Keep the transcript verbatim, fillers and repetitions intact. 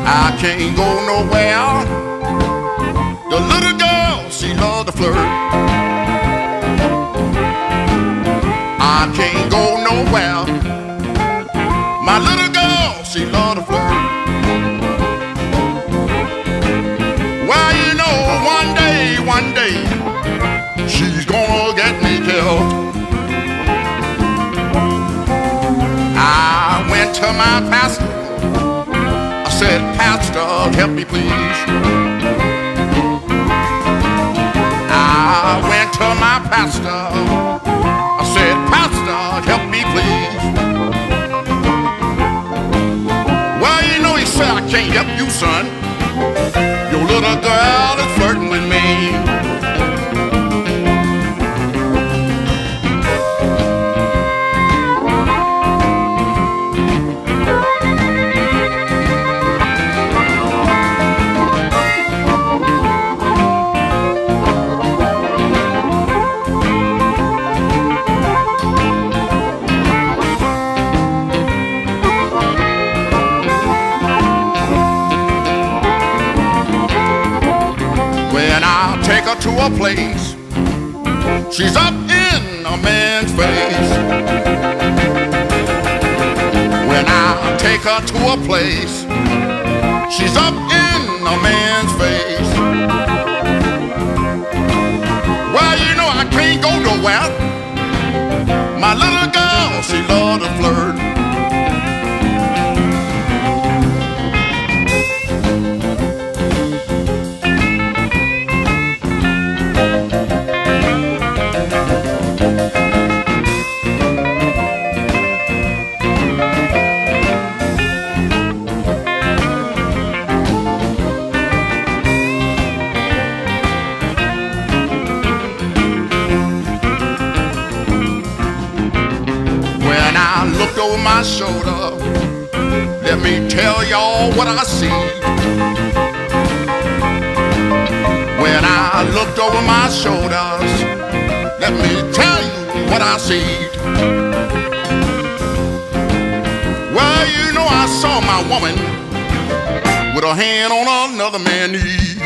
I can't go nowhere. The little girl, she loved to flirt. I can't go nowhere. My little girl, she loved to flirt. Well, you know, one day, one day, she's gonna get me killed. I went to my pastor. I said, Pastor, help me please. I went to my pastor. I said, Pastor, help me please. Well, you know, he said, I can't help you, son. Your little girl is flirting with me. Take her to a place, she's up in a man's face. When I take her to a place, she's up in a man's face. Well, you know I can't go nowhere. My little girl, she loved to flirt. Over my shoulder, let me tell y'all what I see. When I looked over my shoulders, let me tell you what I see. Well, you know I saw my woman with her hand on another man's knee.